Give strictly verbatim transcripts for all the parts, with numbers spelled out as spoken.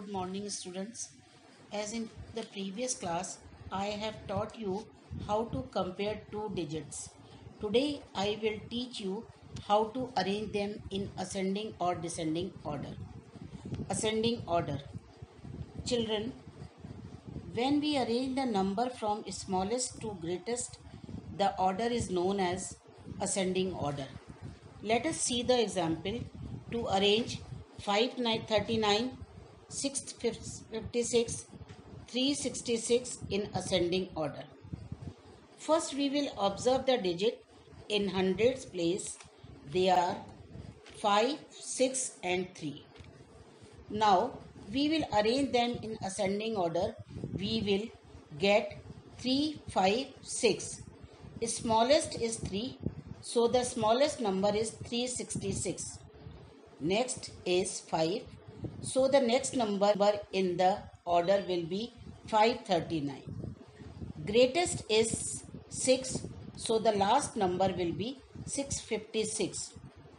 Good morning, students. As in the previous class, I have taught you how to compare two digits. Today, I will teach you how to arrange them in ascending or descending order. Ascending order. Children, when we arrange the number from smallest to greatest, the order is known as ascending order. Let us see the example to arrange five thirty-nine, six fifty-six, three hundred sixty-six in ascending order. First, we will observe the digit in hundreds place. They are five, six and three. Now, we will arrange them in ascending order. We will get three, five, six. Smallest is three. So, the smallest number is three hundred sixty-six. Next is five. So, the next number in the order will be five thirty-nine. Greatest is six. So, the last number will be six fifty-six.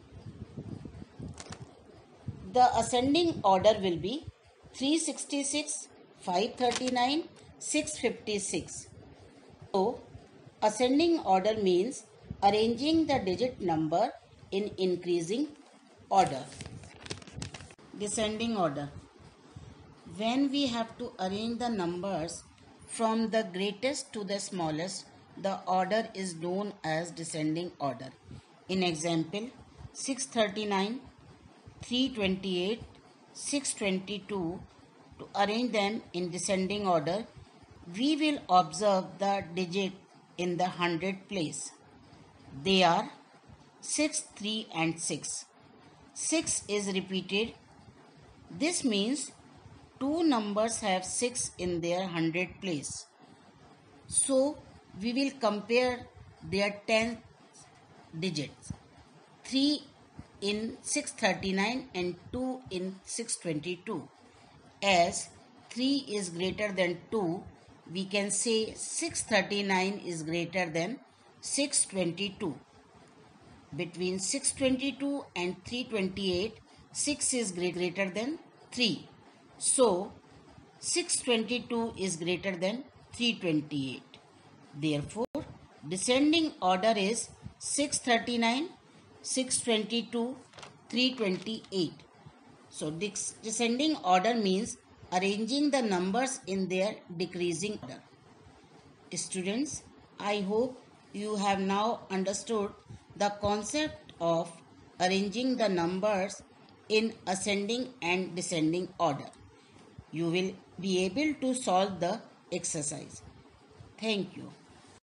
The ascending order will be three sixty-six, five thirty-nine, six fifty-six. So, ascending order means arranging the digit number in increasing order. Descending order. When we have to arrange the numbers from the greatest to the smallest, the order is known as descending order. In example, six thirty-nine, three twenty-eight, six twenty-two. To arrange them in descending order, we will observe the digit in the hundred place. They are six, three and six. six is repeated. This means two numbers have six in their hundred place. So, we will compare their ten digits. three in six thirty-nine and two in six twenty-two. As three is greater than two, we can say six thirty-nine is greater than six twenty-two. Between six twenty-two and three twenty-eight, six is greater than three. So, six twenty-two is greater than three twenty-eight. Therefore, descending order is six thirty-nine, six twenty-two, three twenty-eight. So, descending order means arranging the numbers in their decreasing order. Students, I hope you have now understood the concept of arranging the numbers in ascending and descending order. You will be able to solve the exercise. Thank you.